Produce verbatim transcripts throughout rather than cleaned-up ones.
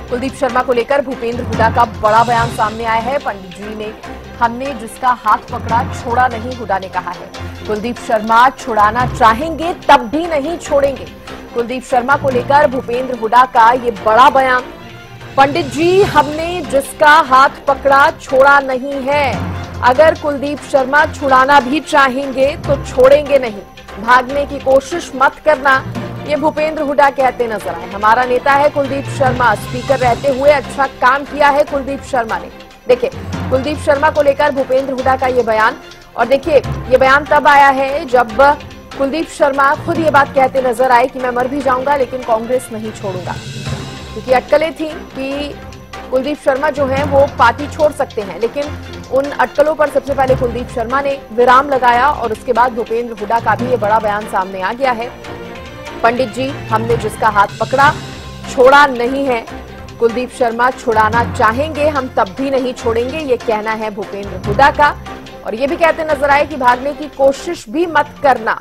कुलदीप शर्मा को लेकर भूपेंद्र हुड्डा का बड़ा बयान सामने आया है। पंडित जी ने हमने जिसका हाथ पकड़ा छोड़ा नहीं, हुड्डा ने कहा है। कुलदीप शर्मा छुड़ाना चाहेंगे तब भी नहीं छोड़ेंगे। कुलदीप शर्मा को लेकर भूपेंद्र हुड्डा का ये बड़ा बयान। पंडित जी हमने जिसका हाथ पकड़ा छोड़ा नहीं है। अगर कुलदीप शर्मा छुड़ाना भी चाहेंगे तो छोड़ेंगे नहीं। भागने की कोशिश मत करना, ये भूपेंद्र हुड्डा कहते नजर आए। हमारा नेता है कुलदीप शर्मा, स्पीकर रहते हुए अच्छा काम किया है कुलदीप शर्मा ने। देखिए कुलदीप शर्मा को लेकर भूपेंद्र हुड्डा का ये बयान, और देखिए ये बयान तब आया है जब कुलदीप शर्मा खुद ये बात कहते नजर आए कि मैं मर भी जाऊंगा लेकिन कांग्रेस नहीं छोड़ूंगा, क्योंकि अटकलें थी कि कुलदीप शर्मा जो है वो पार्टी छोड़ सकते हैं। लेकिन उन अटकलों पर सबसे पहले कुलदीप शर्मा ने विराम लगाया और उसके बाद भूपेंद्र हुड्डा का भी ये बड़ा बयान सामने आ गया है। पंडित जी हमने जिसका हाथ पकड़ा छोड़ा नहीं है। कुलदीप शर्मा छुड़ाना चाहेंगे हम तब भी नहीं छोड़ेंगे, ये कहना है भूपेंद्र हुड्डा का। और ये भी कहते नजर आए कि भागने की कोशिश भी मत करना।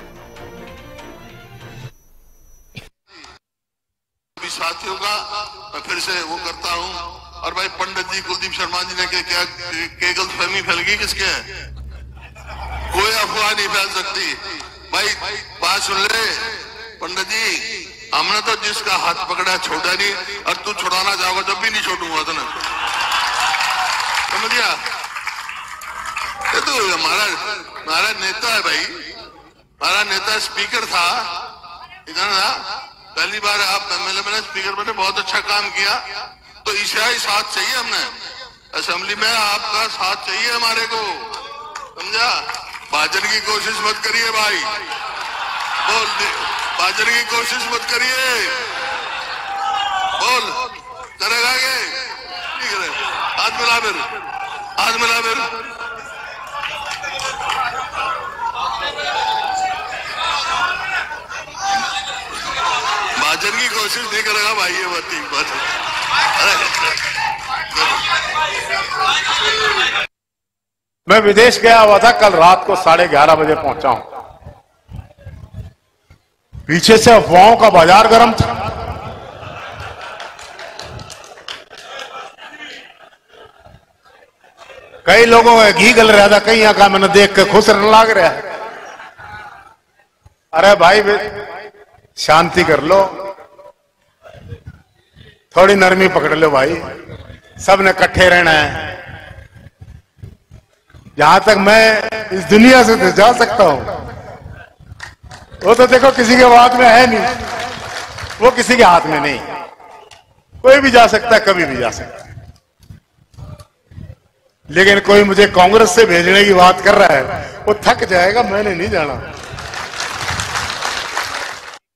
साथियों का मैं फिर से वो करता हूं। और भाई पंडित जी कुलदीप शर्मा जी ने के क्या के गलतफहमी फैल गई किसके है? कोई अफवाह नहीं फैल सकती भाई। बात सुन ले पंडित जी, हमने तो जिसका हाथ पकड़ा छोड़ा नहीं, और तू छुड़ाना चाहोगा जब भी नहीं छोड़ूंगा तो ना, समझ गया? ये तो हमारा हमारा नेता है भाई, हमारा नेता स्पीकर था इधर ना, पहली बार आप एमएलए बने, स्पीकर बने, बहुत अच्छा काम किया। तो ऐसा ही साथ चाहिए हमने असेंबली में, आपका साथ चाहिए हमारे को, समझा? भाजन की कोशिश मत करिए भाई, बोल दे भाजन की कोशिश मत करिए, बोल चलेगा आगे, ठीक है? हाथ मिला फिर, हाथ मिला फिर। भाजन की कोशिश नहीं करेगा भाई, ये बात ठीक बात है। मैं विदेश गया हुआ था, कल रात को साढ़े ग्यारह बजे पहुंचा हूं। पीछे से अफवाहों का बाजार गर्म था। कई लोगों का घी गल रहा था, कई का मैंने देख के खुश लग रहा है। अरे भाई शांति कर लो, थोड़ी नरमी पकड़ लो भाई, सब ने इकट्ठे रहना है। जहां तक मैं इस दुनिया से तो जा सकता हूं, वो तो देखो किसी के हाथ में है नहीं, वो किसी के हाथ में नहीं, कोई भी जा सकता है, कभी भी जा सकता है। लेकिन कोई मुझे कांग्रेस से भेजने की बात कर रहा है, वो थक जाएगा, मैंने नहीं जाना।